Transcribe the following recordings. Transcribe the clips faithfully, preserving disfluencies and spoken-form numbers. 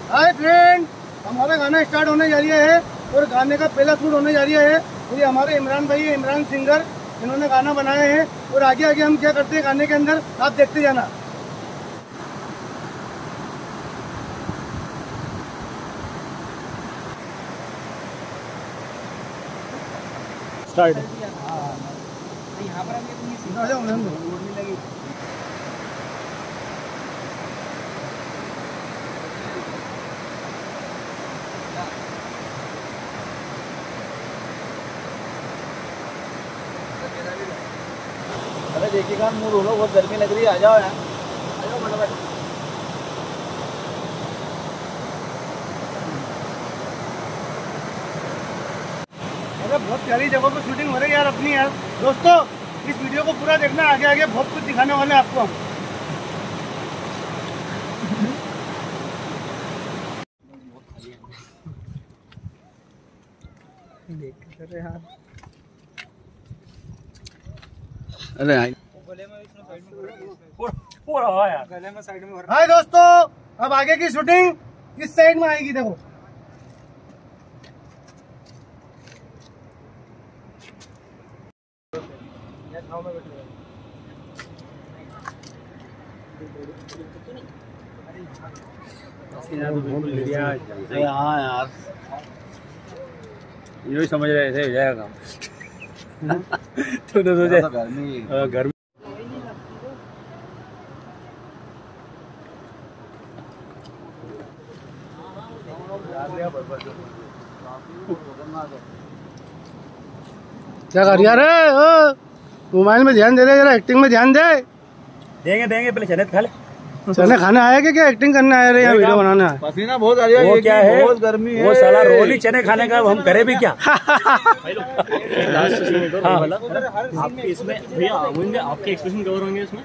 Hi friend, हमारा गाना start होने जा रही है और गाने का पहला शूट होने जा रही है। ये हमारे इमरान भाई है, इमरान सिंगर, इन्होंने गाना बनाए हैं और आगे आगे हम क्या करते हैं गाने के अंदर आप देखते जाना। स्टार्ट। यहाँ पर आ जाओ लगी। अरे देखिएगा मुँह धो लो, बहुत गर्मी लग रही है। आ जाओ यार, आ जाओ फटाफट। अरे बहुत प्यारी जगह पर शूटिंग हो रही है यार अपनी यार। दोस्तों इस वीडियो को पूरा देखना, आगे आगे बहुत कुछ दिखाने वाले हैं आपको हम। अरे हाय दोस्तों, अब आगे की शूटिंग इस साइड में आएगी। देखो हाँ यार, यही समझ रहे थे जाएगा तो सोचे गर्मी गर्मी। क्या कर यार, मोबाइल में ध्यान दे रहे, जरा एक्टिंग में ध्यान दे। देंगे देंगे पहले चने खा ले। चने खाने आया कि क्या एक्टिंग करने आया रे, यहाँ वीडियो बनाने आया? पसीना बहुत आ रहा है। वो क्या है, बहुत गर्मी है। वो साला रोल ही चने खाने का, हम करे भी क्या। आपके इसमें भैया होंगे, आपके एक्सप्रेशन कवर होंगे इसमें।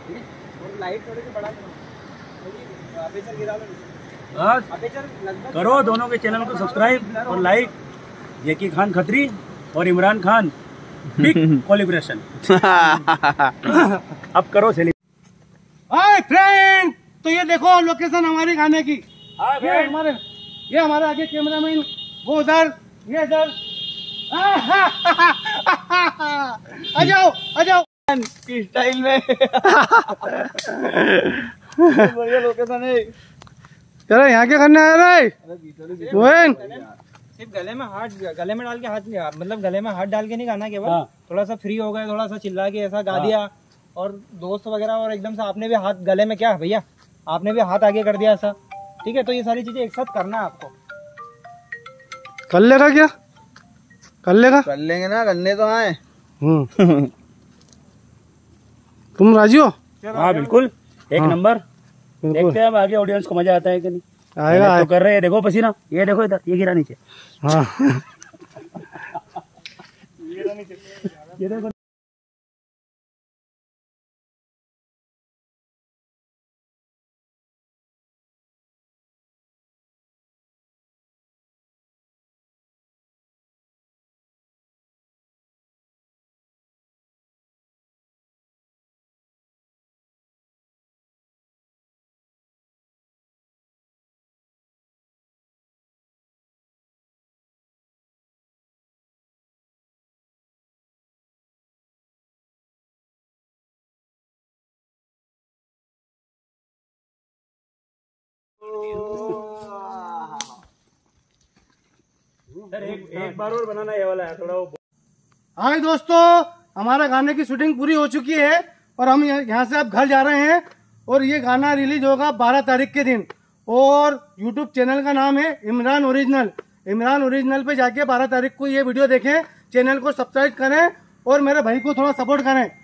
करो दोनों के चैनल को सब्सक्राइब और लाइक। जेकी खान खत्री और इमरान खान बिग कोलैबोरेशन। अब करो सेलिब्रेट। हाय फ्रेंड, तो ये देखो लोकेशन हमारे गाने की। ये हमारे ये हमारे आगे कैमरामैन, वो उधर, ये इधर। आ जाओ आ जाओ स्टाइल में बढ़िया लोकेशन है। चलो यहाँ क्या करने आया रे मोहन? सिर्फ गले में हाथ, गले में डाल के हाथ, मतलब गले में हाथ डाल के नहीं गाना केवल। हाँ। थोड़ा सा फ्री हो गए, थोड़ा सा चिल्ला के ऐसा गा दिया। हाँ। और दोस्त वगैरह, और एकदम से आपने भी हाथ गले में, क्या भैया आपने भी हाथ आगे कर दिया ऐसा। ठीक है, तो ये सारी चीजें एक साथ करना है आपको। कर लेगा क्या? कर लेगा? कर लेंगे ना, करने तो आए। तुम राजी हो? हाँ बिल्कुल, एक हाँ। नंबर। देखते हैं अब आगे ऑडियंस को मजा आता है कि नहीं। आएगा तो कर रहे हैं, देखो पसीना, ये देखो इधर, ये गिरा नीचे। हाँ ये देखो। सर एक, एक बार और बनाना ये वाला है थोड़ा वो। हाय दोस्तों, हमारा गाने की शूटिंग पूरी हो चुकी है और हम यहाँ से अब घर जा रहे हैं। और ये गाना रिलीज होगा बारह तारीख के दिन और यूट्यूब चैनल का नाम है इमरान ओरिजिनल। इमरान ओरिजिनल पे जाके बारह तारीख को ये वीडियो देखें, चैनल को सब्सक्राइब करें और मेरे भाई को थोड़ा सपोर्ट करें।